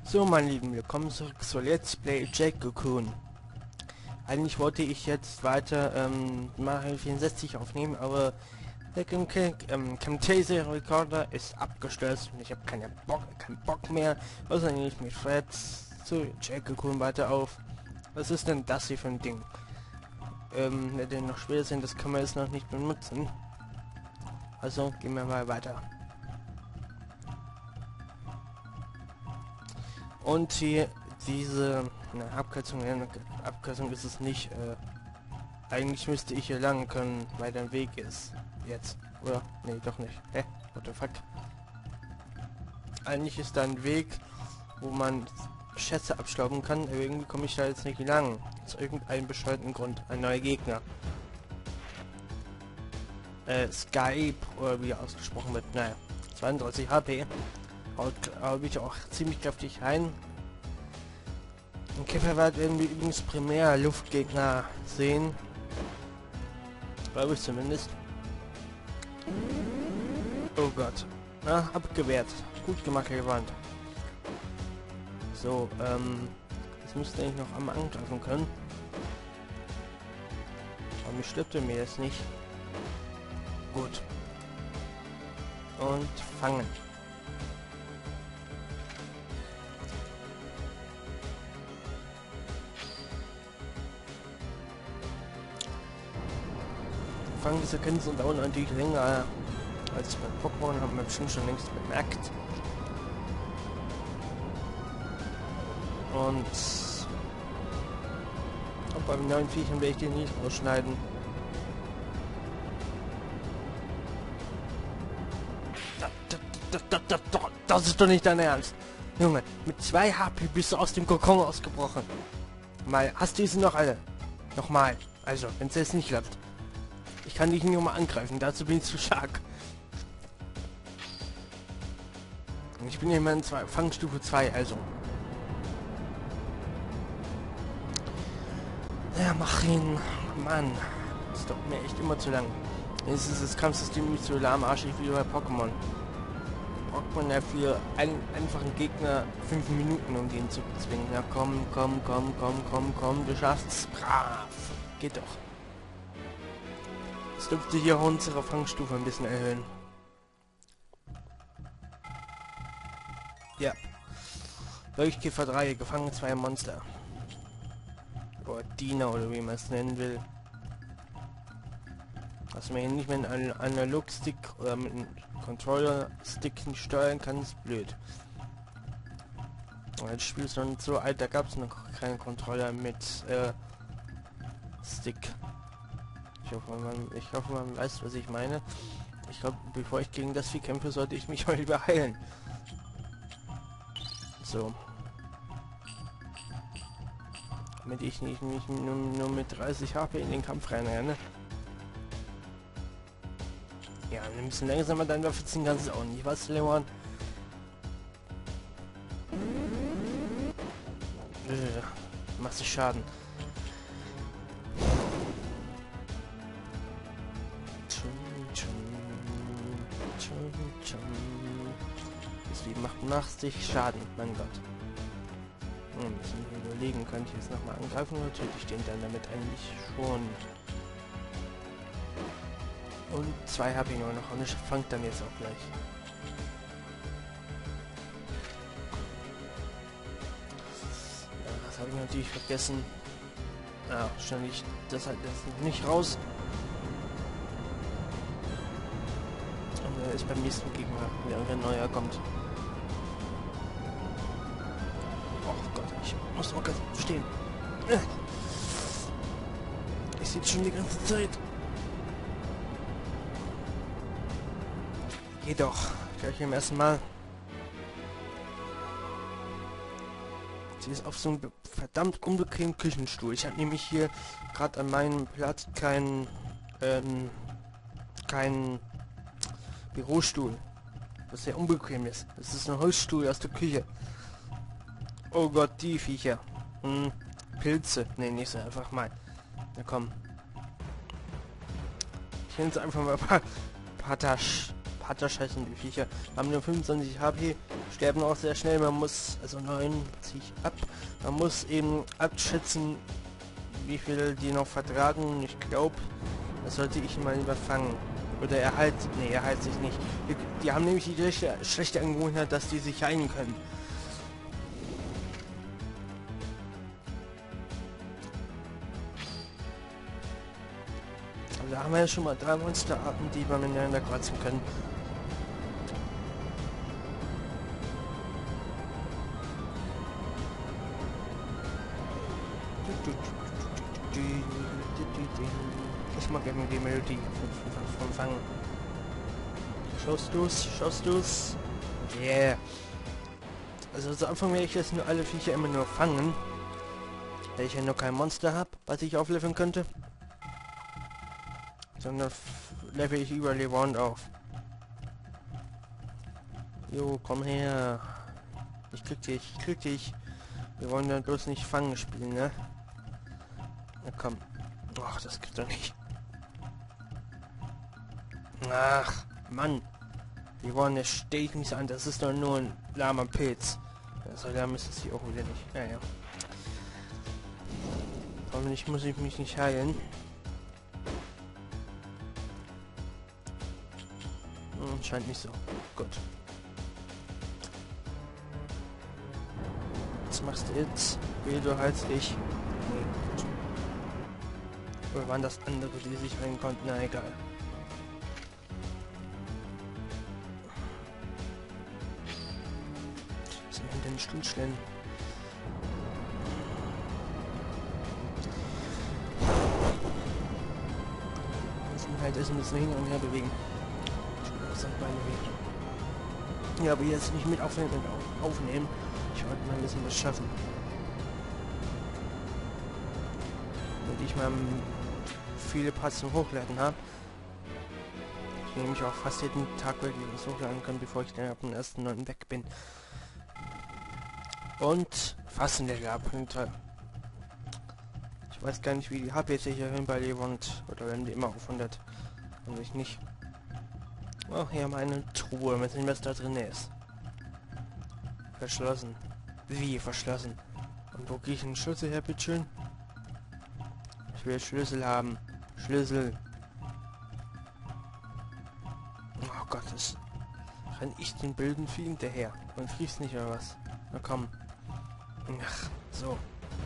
So, meine Lieben, willkommen zurück zu Let's Play Jake Cocoon. Eigentlich wollte ich jetzt weiter Mario 64 aufnehmen, aber der Camtasia Recorder ist abgestürzt und ich habe keinen Bock mehr. Also nehme ich mit Fred zu Jake Cocoon weiter auf. Was ist denn das hier für ein Ding? Denn noch schwer sind, das kann man jetzt noch nicht benutzen. Also gehen wir mal weiter. Und hier diese Abkürzung ist es nicht. Eigentlich müsste ich hier lang können, weil der Weg ist. Jetzt. Oder? Nee, doch nicht. Hä? What the fuck? Eigentlich ist da ein Weg, wo man Schätze abstauben kann, aber irgendwie komme ich da jetzt nicht lang. Aus irgendeinem bescheuerten Grund. Ein neuer Gegner. Skype, oder wie er ausgesprochen wird. Naja. 32 HP. Haut ich auch ziemlich kräftig rein. Im Käferwald werden wir übrigens primär Luftgegner sehen. Glaube ich zumindest. Oh Gott. Na, abgewehrt. Gut gemacht, gewandt. So, das müsste ich noch einmal angreifen können. Aber mir stimmte mir das nicht. Gut. Und fangen. Fangsequenzen dauern natürlich länger als bei Pokémon, haben wir bestimmt schon längst bemerkt. Und auch beim neuen Viechern werde ich den nicht ausschneiden. Das ist doch nicht dein Ernst. Junge, mit 2 HP bist du aus dem Kokon ausgebrochen. Mal, hast du diese noch alle? Nochmal. Also, wenn es jetzt nicht klappt. Ich kann dich nicht mal angreifen, dazu bin ich zu stark. Ich bin immer in Fangstufe 2, also. Ja, mach ihn. Mann. Das dauert mir echt immer zu lang. Jetzt ist das Kampfsystem nicht so lahmarschig wie bei Pokémon. Braucht man ja für einen einfachen Gegner 5 Minuten, um den zu bezwingen. Ja, komm, du schaffst es. Brav. Geht doch. Es dürfte hier unsere Fangstufe ein bisschen erhöhen. Ja. Leuchtkäfer 3, gefangen 2 Monster. Oder Diener, oder wie man es nennen will. Dass man hier nicht mit einem Analog-Stick oder mit einem Controller-Stick nicht steuern kann, ist blöd. Das Spiel ist noch nicht so alt, da gab es noch keinen Controller mit Stick. Ich hoffe, man weiß, was ich meine. Ich glaube, bevor ich gegen das Vieh kämpfe, sollte ich mich mal lieber heilen. So. Damit ich nicht nur mit 30 HP in den Kampf reinrenne. Ja, ein bisschen langsamer dein Waffe ziehen kannst du auch nicht. Was, Leon? Machst du Schaden. Deswegen macht sich Schaden, mein Gott. Müssen wir überlegen, kann ich jetzt nochmal angreifen oder töte ich den dann damit eigentlich schon? Und 2 habe ich nur noch und ich fange dann jetzt auch gleich. Ja, das habe ich natürlich vergessen. Ja, wahrscheinlich das halt jetzt noch nicht raus. Und er ist beim nächsten Gegner, wenn ein neuer kommt. Oh Gott, ich muss auch ganz stehen. Ich sehe schon die ganze Zeit. Geh doch, gleich im ersten Mal. Sie ist auf so einem verdammt unbequemen Küchenstuhl. Ich habe nämlich hier gerade an meinem Platz keinen Bürostuhl, was sehr unbequem ist. Das ist ein Holzstuhl aus der Küche. Oh Gott, die Viecher. Pilze. Ne, nicht so einfach mal. Na komm. Ich nenne es einfach mal Patter heißen die Viecher, haben nur 25 HP, sterben auch sehr schnell, man muss, also 90 ab, man muss eben abschätzen, wie viel die noch vertragen. Ich glaube, das sollte ich mal lieber fangen. Oder er heilt, nee, er heilt sich nicht. Die haben nämlich die schlechte Angewohnheit, dass die sich heilen können. Also da haben wir ja schon mal 3 Monsterarten, die wir miteinander kreuzen können. Ich mag irgendwie die Melodie vom Fangen. Schaust du's? Yeah. Also zu Anfang werde ich jetzt nur alle Viecher immer nur fangen. Weil ich ja noch kein Monster habe, was ich aufleveln könnte. Sondern level ich über Level 1 auf. Jo, komm her. Ich krieg dich. Wir wollen dann bloß nicht fangen spielen, ne? Na komm. Ach, das gibt's doch nicht. Ach, Mann. Die wollen, das stehe ich nicht an. Das ist doch nur ein lahmer Pilz. Also da ist es hier auch wieder nicht. Naja. Hoffentlich muss ich mich nicht heilen. Scheint nicht so. Gut. Was machst du jetzt? Wie, du heilst dich. Nee, gut. Oder waren das andere, die sich heilen konnten? Na egal. Was sind denn Stuhlschlägen? Müssen halt erst ein bisschen hin und her bewegen. Ja, aber jetzt nicht mit aufnehmen. Ich wollte mal ein bisschen was schaffen. Damit ich mal viele Parts zum Hochladen habe. Ich nämlich auch fast jeden Tag wirklich was hochladen kann, bevor ich dann ab dem 1.9. weg bin. Und Fassenlevel ab. Ich weiß gar nicht, wie die HP sich erhöhen bei Levant. Oder werden die immer auf 100? Und ich nicht. Oh, hier haben wir eine Truhe, mit dem was da drin ist. Verschlossen. Wie verschlossen? Und wo gehe ich den Schlüssel her, bitteschön? Ich will Schlüssel haben. Schlüssel. Oh Gott, das renn ich den blöden Vieh hinterher. Und fließt nicht oder was? Na komm. Ach, so.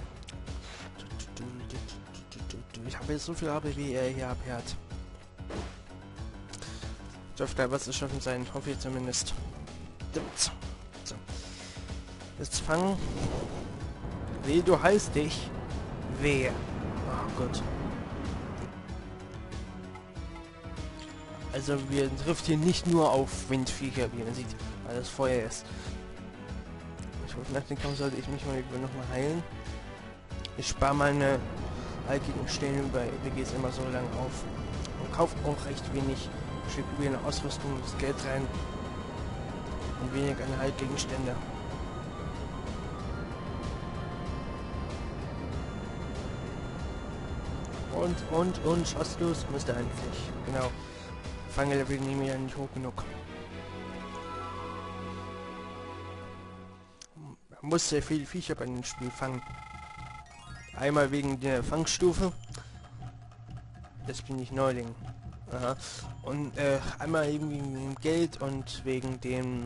Ich habe jetzt so viel HP, wie er hier HP hat. Dürfte was zu schaffen sein, hoffe ich zumindest. So. Jetzt fangen. Wie, du heißt dich? Wer? Oh Gott. Also wir trifft hier nicht nur auf Windviecher, wie man sieht, weil das Feuer ist. Ich hoffe, nach dem Kampf sollte ich mich mal nochmal heilen. Ich spare meine Heilgegenstände bei WGs immer so lange auf. Und kaufe auch recht wenig. Ich schicke eine Ausrüstung, das Geld rein und weniger an Heilgegenstände. Und schaust los, müsste eigentlich. Genau. Fanglevel nehme ich ja nicht hoch genug. Man muss sehr viele Viecher bei dem Spiel fangen. Einmal wegen der Fangstufe. Jetzt bin ich Neuling. Aha. Und einmal eben wegen dem Geld und wegen den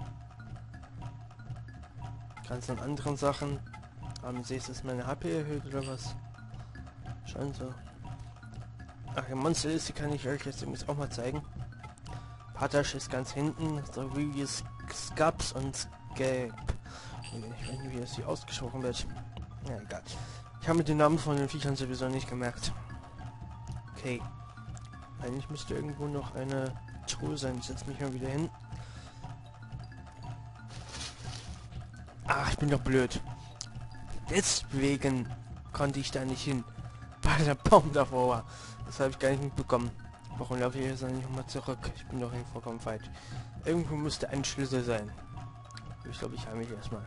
ganzen anderen Sachen. Haben Sie jetzt meine HP erhöht oder was? Scheint so. Ach, die Monsterliste kann ich euch jetzt übrigens auch mal zeigen. Patasch ist ganz hinten, so wie Skaps und Skap. Ich weiß nicht, wie das hier ausgesprochen wird. Ja, egal. Ich habe mir den Namen von den Viechern sowieso nicht gemerkt. Okay. Eigentlich müsste irgendwo noch eine Truhe sein. Ich setze mich mal wieder hin. Ach, ich bin doch blöd. Deswegen konnte ich da nicht hin. Weil der Baum davor war. Das habe ich gar nicht mitbekommen. Warum laufe ich jetzt nicht nochmal zurück? Ich bin doch hier vollkommen falsch. Irgendwo müsste ein Schlüssel sein. Ich glaube, ich habe mich erstmal.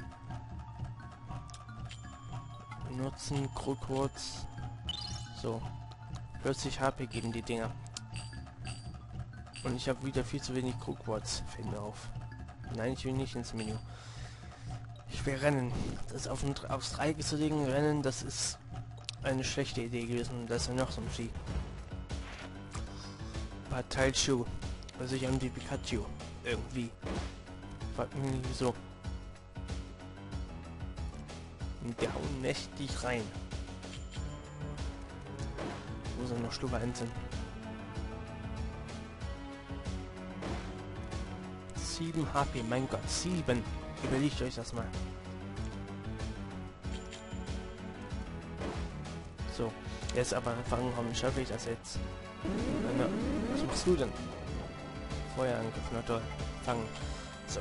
Benutzen, kurz. So. 40 HP geben die Dinger. Und ich habe wieder viel zu wenig Crookwarts. Fällt mir auf. Nein, ich will nicht ins Menü. Ich will rennen. Das aufs Dreieck zu legen, rennen, das ist eine schlechte Idee gewesen. Da ist ja noch so ein Vieh. Pikachu. Also ich an die Pikachu. Irgendwie. Fragt mich nicht wieso. Und der hauen mächtig rein. Wo sind noch Stufe-Enten? 7 HP, mein Gott, 7. Überlegt euch das mal. So, jetzt aber fangen haben, schaffe ich das jetzt. Na, was machst du denn? Feuerangriff, na toll. Fangen. So.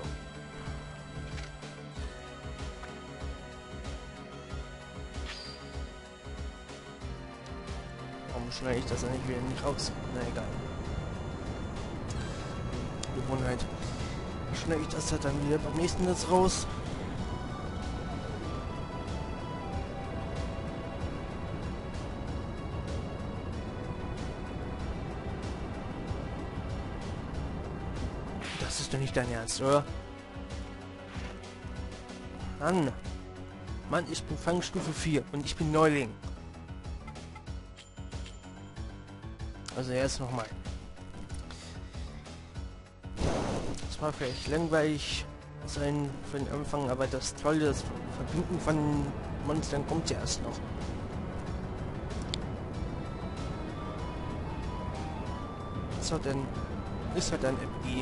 Warum schneide ich das eigentlich wieder nicht raus? Na egal. Gewohnheit. Schneide ich das dann wieder beim nächsten Netz raus. Das ist doch nicht dein Ernst, oder? Mann! Mann, ich bin Fangstufe 4 und ich bin Neuling. Also jetzt nochmal. Das war vielleicht langweilig sein für den Anfang, aber das Tolle, das Verbinden von Monstern kommt ja erst noch. Was hat denn... Ist halt ein FI.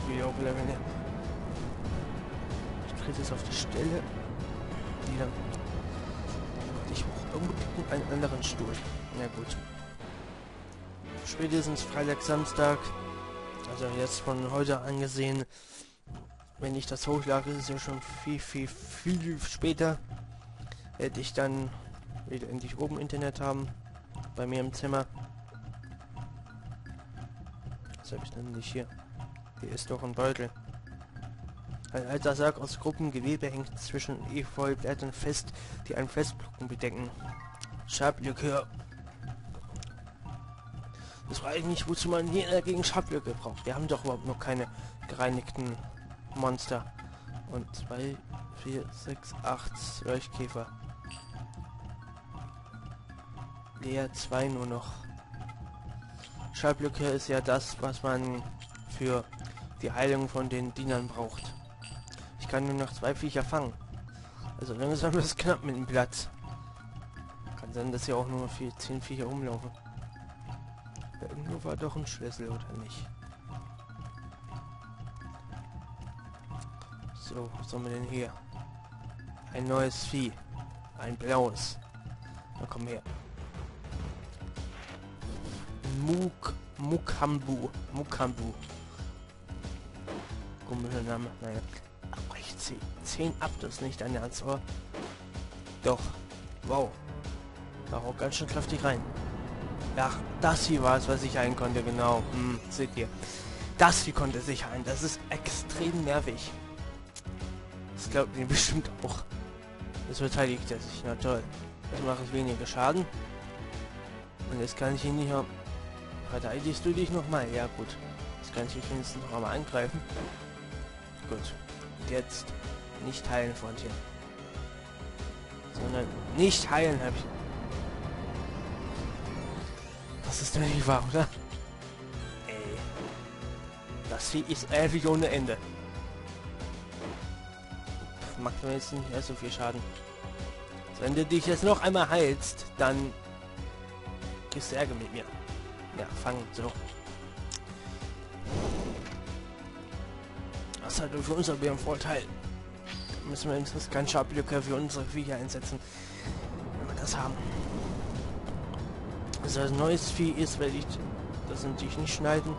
Ich trete jetzt auf die Stelle. Wieder. Ich brauche unbedingt einen anderen Stuhl. Na gut. Spätestens Freitag, Samstag. Also jetzt von heute angesehen. Wenn ich das hochlade, ist es ja schon viel später. Hätte ich dann wieder endlich oben Internet haben. Bei mir im Zimmer. Was habe ich denn nicht hier? Hier ist doch ein Beutel. Ein alter Sarg aus Gruppengewebe hängt zwischen Efeublättern fest, die einen Festblocken bedecken. Schablikör. Das frage ich mich, wozu man hier gegen Schablikör braucht. Wir haben doch überhaupt noch keine gereinigten Monster. Und 2, 4, 6, 8 Leuchtkäfer. Leer 2 nur noch. Schablikör ist ja das, was man für die Heilung von den Dienern braucht. Ich kann nur noch 2 Viecher fangen. Also langsam ist es knapp mit dem Platz. Kann sein, dass hier auch nur 10 Viecher rumlaufen. Irgendwo war doch ein Schlüssel, oder nicht? So, was haben wir denn hier? Ein neues Vieh. Ein blaues. Na komm her. Mukambu. Komischer Name. Naja. Aber ich 10 ab, das ist nicht dein Ernst, oder? Doch. Wow. Da auch ganz schön kräftig rein. Ja, das hier war es, was ich heilen konnte, genau. Seht ihr. Das hier konnte sich heilen. Das ist extrem nervig. Das glaubt ihr bestimmt auch. Das verteidigt er sich. Na toll. Das macht es weniger Schaden. Und jetzt kann ich ihn nicht mehr... Verteidigst du dich nochmal? Ja gut. Jetzt kann ich dich wenigstens noch einmal angreifen. Gut. Und jetzt nicht heilen, Freundchen. Sondern nicht heilen, habe ich... Das ist doch nicht wahr, oder? Ey. Das Vieh ist ewig ohne Ende. Macht mir jetzt nicht mehr so viel Schaden. Also wenn du dich jetzt noch einmal heilst, dann kriegst du Ärger mit mir. Ja, fangen, so. Das ist halt für uns aber ein Vorteil. Da müssen wir wenigstens keinen Schablikör für unsere Viecher einsetzen. Wenn wir das haben. Also ein neues Vieh ist, werde ich das natürlich nicht schneiden.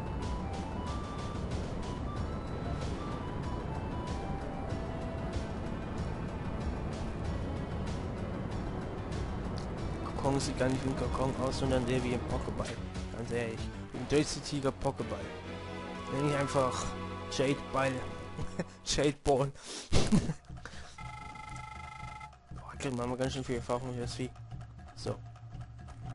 Kokon sieht gar nicht wie ein Kokon aus, sondern der wie ein Pokéball. Ganz ehrlich. Ein Dötzi Tiger Pokéball. Nenne ich einfach Jade Ball. Jade Ball. Boah, kriegt man mal ganz schön viel Erfahrung für das Vieh. So.